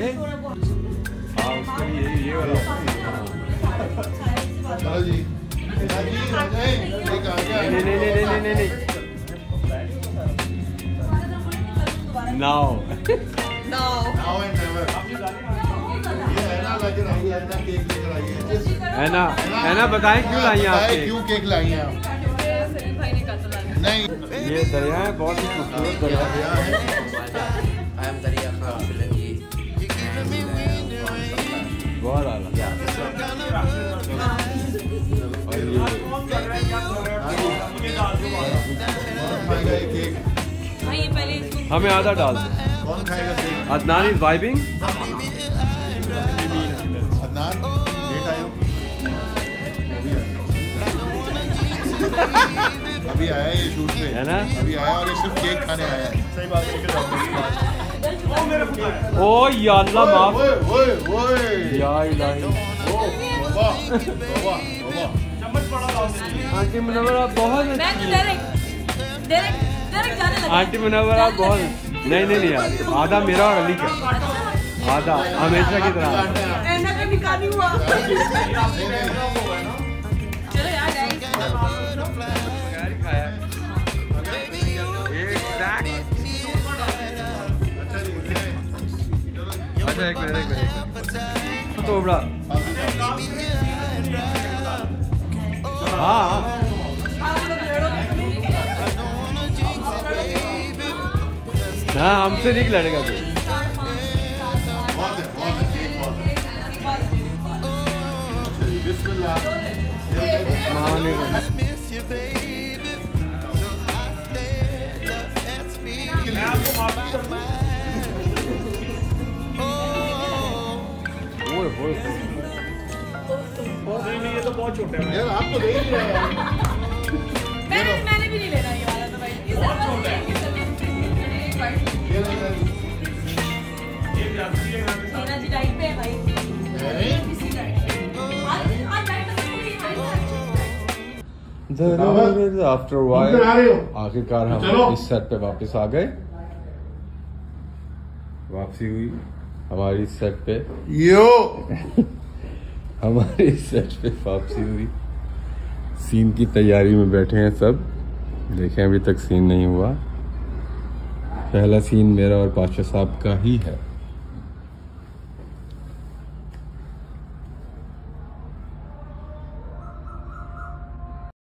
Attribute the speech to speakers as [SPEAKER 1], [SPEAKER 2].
[SPEAKER 1] हाँ उसके लिए ये वाला।
[SPEAKER 2] चलो जी
[SPEAKER 1] नहीं Now
[SPEAKER 2] and never। ये ऐना लेकर आई है, ऐना केक लेकर आई है।
[SPEAKER 1] ऐना बताएं क्यों लाई हैं आप?
[SPEAKER 2] क्यों केक लाई हैं आप? नहीं
[SPEAKER 1] ये दरिया है, बहुत ही खूबसूरत दरिया है। बहुत आला। हमें आधा डाल दो।
[SPEAKER 2] कौन खाएगा cake?
[SPEAKER 1] Adnan is vibing.
[SPEAKER 2] Adnan late आयो। अभी आया ये शूट पे
[SPEAKER 1] है ना?
[SPEAKER 2] अभी आया और ये सिर्फ केक खाने आया है। सही बात है।
[SPEAKER 1] ओ या अल्लाह माफ।
[SPEAKER 2] ओए
[SPEAKER 1] या इलाही। आंटी मुनव्वर आप बहुत अच्छी हैं। आंटी मुनव्वर आप बहुत नहीं यार, आधा मेरा और अली का, आधा हमेशा की तरह। अच्छा एक मिनट तो बड़ा हाँ हाँ हमसे नहीं लड़ेगा कोई।
[SPEAKER 3] नहीं ये तो बहुत छोटे हैं
[SPEAKER 2] यार, आपको दे ही नहीं रहा यार।
[SPEAKER 4] मैंने भी नहीं लेना ये वाला तो भाई।
[SPEAKER 3] बहुत छोटे हैं।
[SPEAKER 4] मीना जी डाइट पे है भाई।
[SPEAKER 1] आफ्टर वाइल आखिरकार हम इस सेट पे वापस आ गए। वापसी हुई हमारी सेट पे।
[SPEAKER 2] यो
[SPEAKER 1] हमारी सेट पे वापसी हुई। सीन की तैयारी में बैठे हैं सब। देखें अभी तक सीन नहीं हुआ। पहला सीन मेरा और पाशा साहब का ही है।